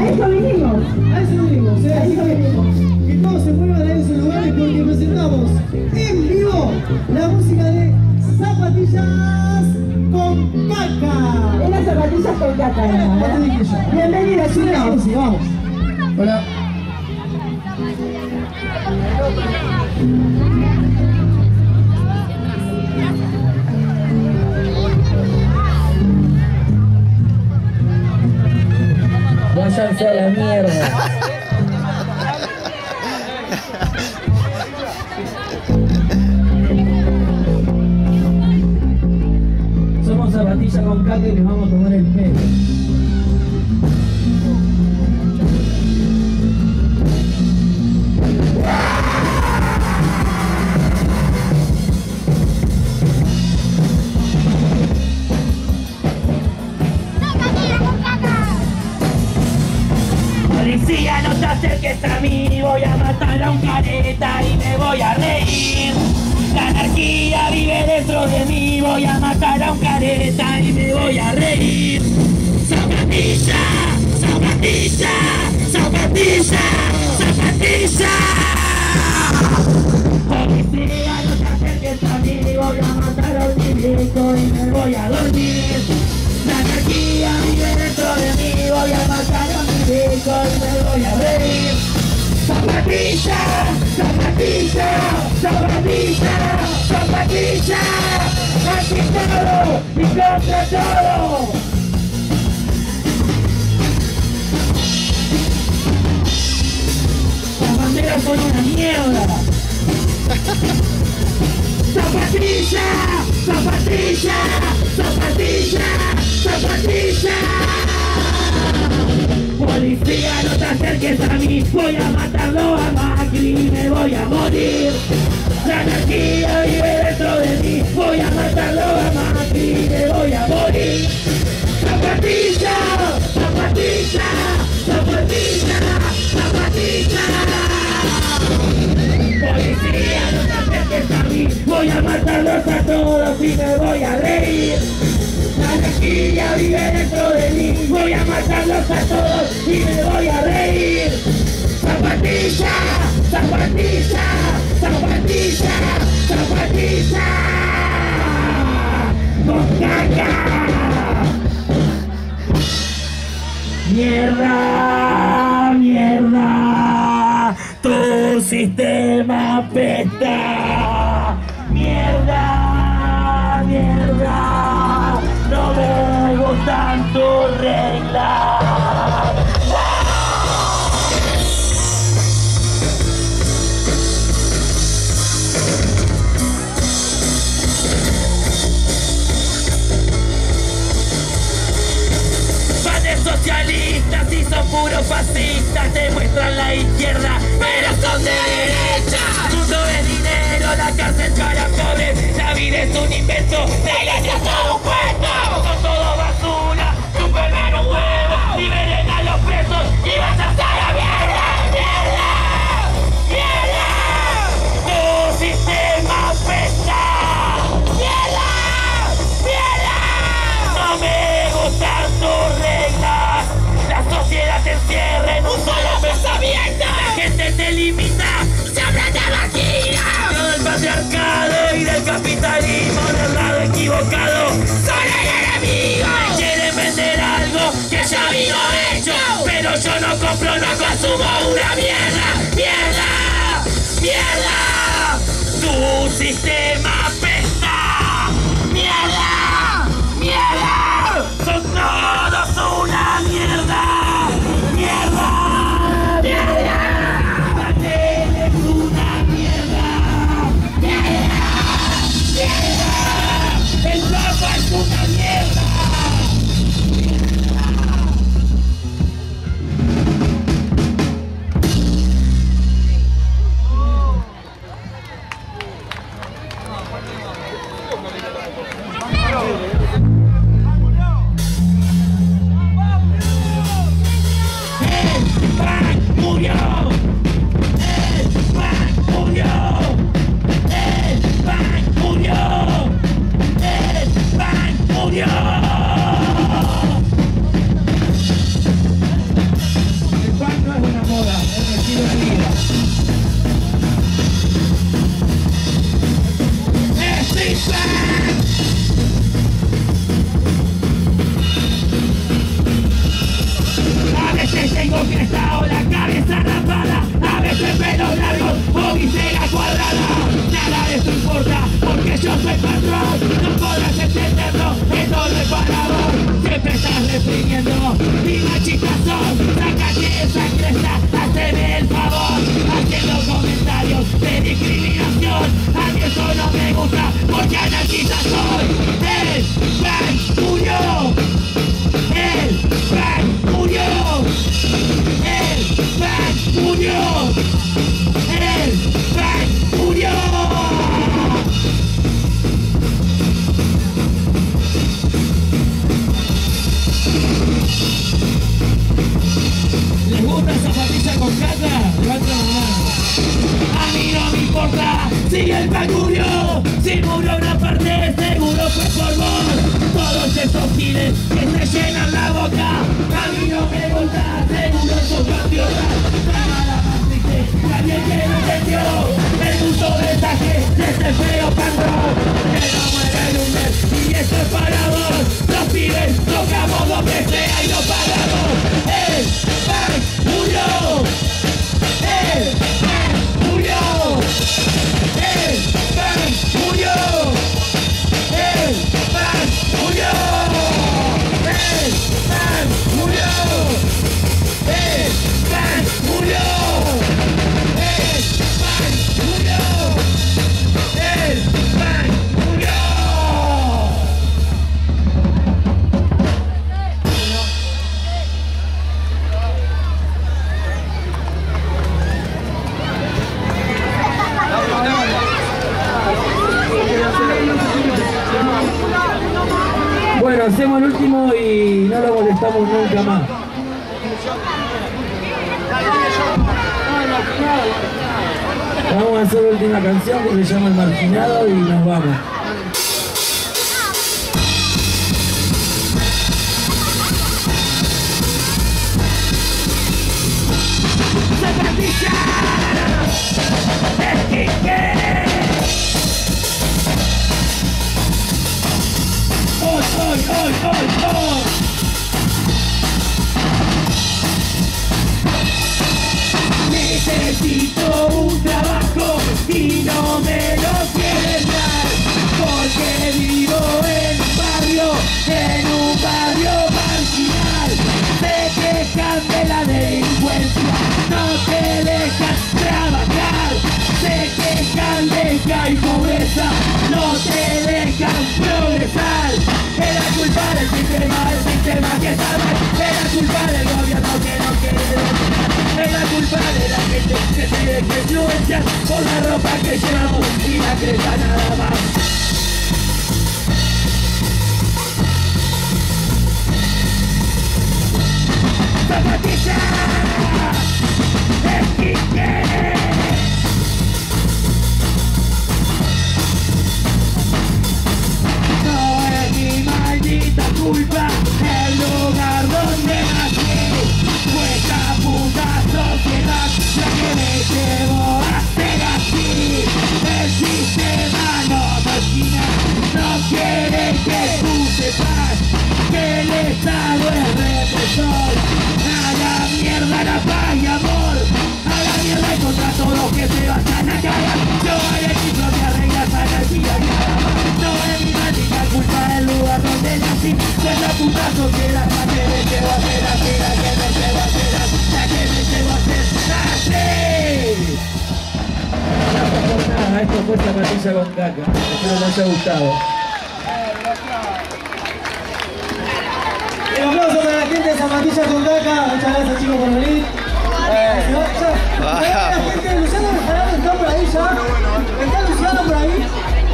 A eso vinimos. A eso venimos, A eso venimos. Que todos se muevan a esos lugares porque presentamos en vivo la música de Zapatillas con Caca. Es las zapatillas con caca. Bienvenida, chicos. Sí, vamos. Hola. Váyanse a la mierda. Somos Zapatillas con Caca y les vamos a tomar el pelo. Policía, no te acerques a mí, voy a matar a un careta y me voy a reír. La anarquía vive dentro de mí, voy a matar a un careta y me voy a reír. Zapatilla, zapatilla, zapatilla, zapatilla. Policía, no te acerques a mí, voy a matar a un milico y me voy a dormir. La anarquía vive dentro de mí, voy a matar a un milico y me voy a reír. Zapatilla, zapatilla, zapatilla, zapatilla, aquí todo y contra todo. Las banderas son una mierda. Zapatilla, zapatilla, zapatilla, zapatilla. Policía, no te acerques a mí, voy a matarlo a Macri y me voy a morir. La anarquía vive dentro de mí, voy a matarlo a Macri y me voy a morir. Zapatilla, zapatilla, zapatilla, zapatilla. Policía, no te acerques a mí, voy a matarlos a todos y me voy a reír. La anarquía vive dentro de mí, voy a matarlos a todos y me voy a reír. Zapatilla, zapatilla, zapatilla, zapatilla, con caca. Mierda, mierda, tu sistema apesta. Mierda, mierda, no me gustan tus reglas. Van de socialistas y son puros fascistas, te muestran la izquierda, pero son de derecha. Mundo es dinero, la cárcel para pobres, la vida es un invento, la iglesia es todo un cuento. Son todo basura, chupen un huevo, liberen a los presos y váyanse a la mierda, mierda, mierda. Tu sistema apesta, mierda, mierda. No me gustan tus reglas, la sociedad te encierra en un solo pensamiento. La gente te limita, se habla de vagina. Todo el patriarcado y del capitalismo del lado equivocado son el enemigo. Me quieren vender algo que ya vino hecho, pero yo no compro, no consumo una mierda, mierda, mierda. Tu sistema apesta, mierda, mierda. Son todos una mierda, mierda, mierda. Patel es una mierda, mierda, mierda. El Papa es una mierda. viniendo y machistas son. Sácate esa cresta, haceme el favor, haciendo comentarios de discriminación. A mí eso no me gusta porque anarquista soy. El Frank murió. El Frank murió. El Frank murió. El Frank murió. ¿Les gusta esa zapatilla con caca? Levanta la mano. A mí no me importa si el Frank murió. Si murió una parte seguro fue por vos. Todos esos giles que se llenan la boca. A mí no me gusta, seguro son patriotas. Cámara más triste, nadie que no entendió el uso de traje de ese feo panrón. Que no muere el lunes y esto es para vos. Los pibes tocamos donde sea y no pagamos. El Frank murió. El Frank murió. El Frank murió. El Frank murió. El Frank murió. El Frank murió. El Frank murió. El Frank murió. Bueno, hacemos el último y no lo molestamos nunca más. Vamos a hacer la última canción que se llama El Marginado y nos vamos. Necesito un trabajo y no me lo quieren dar, porque vivo en un barrio marginal. Se quejan de la delincuencia, no te dejan trabajar. Se quejan de que hay pobreza, no te dejan progresar. Es la culpa del sistema que está mal. Es la culpa del gobierno que no quiere dominar. Es la culpa de la gente que se deja influenciar por la ropa que llevamos y la cresta nada más. ¡Zapatilla! ¡Esquique! No es mi maldita culpa el lugar donde nací. Fue esta puta sociedad la que me llevó a ser así. El sistema no margina, no quiere que tú sepas que el Estado es represor. A la mierda la paz y amor, a la mierda contra todos los que se vayan a cagar. Yo haré mi propia regla, anarquía y nada más. No es mi maldita culpa el lugar donde nací. Fue la puta sociedad la que me llevó a ser así, la que me llevó a ser así, la que me llevó a ser así. No por nada, esto fue Zapatilla con Caca. Espero les haya gustado. Un aplauso para la gente de Zapatilla con Caca. Muchas gracias, chicos, por venir. La gente de Luciano Bejarano está por ahí ya. ¿Está Luciano por ahí?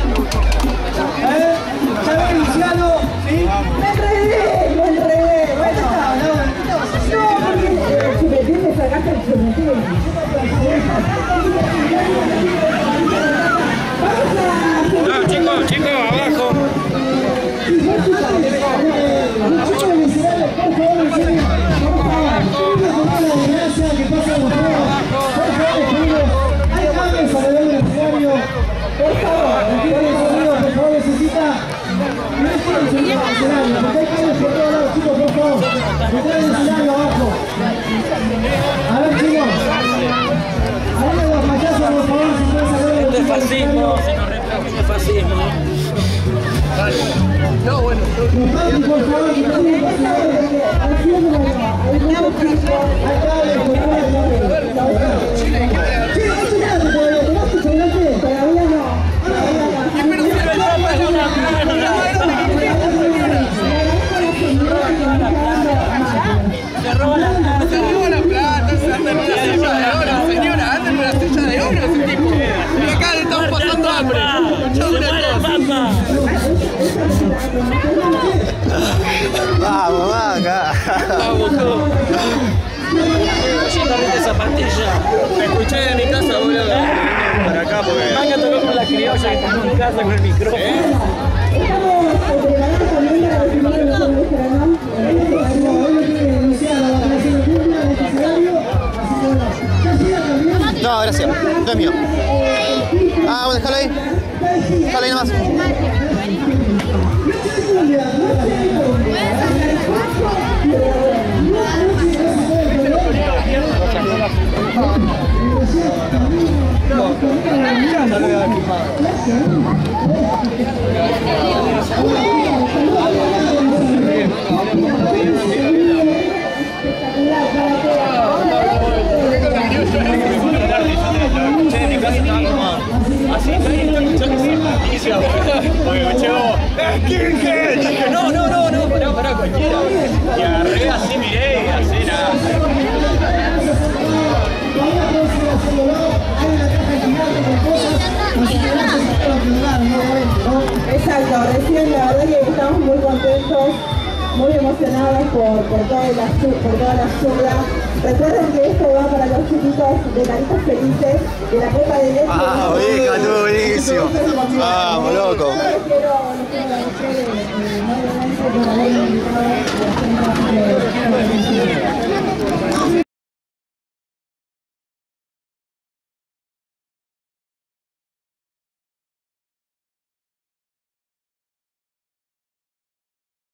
Ya ven Luciano. ¿Sí? Me enredé. Bueno, no, porque si me tienes sacaste el chumetido. Chicos, abajo. A ver, chicos. Fascismo, se nos reprime fascismo. No, bueno. Por favor, que no se Se roba la plata, se anda en una silla de oro, señora, anda en una silla de oro ese tipo. Y acá le estamos pasando hambre. Vamos, vaca. Vamos, todo. De zapatilla. Me escuché de mi casa, boludo. Para acá porque... Manga tocó con la criolla que está en mi casa con el micrófono. Estamos preparando también para recibir el mejor veterano. No, gracias. No es mío. Ah, bueno, déjalo ahí. Déjalo ahí nomás. Así, no, pará, cualquiera. Y agarré así, miré y así nada. Exacto, recién la verdad que estamos muy contentos, muy emocionados por toda la ayuda. Recuerden que esto va para los chiquitos de Caritas Felices, de la Copa de Leche. Ah, oye, estuvo buenísimo. Vamos, loco. Quiero agradecer enormemente por haber invitado a la gente.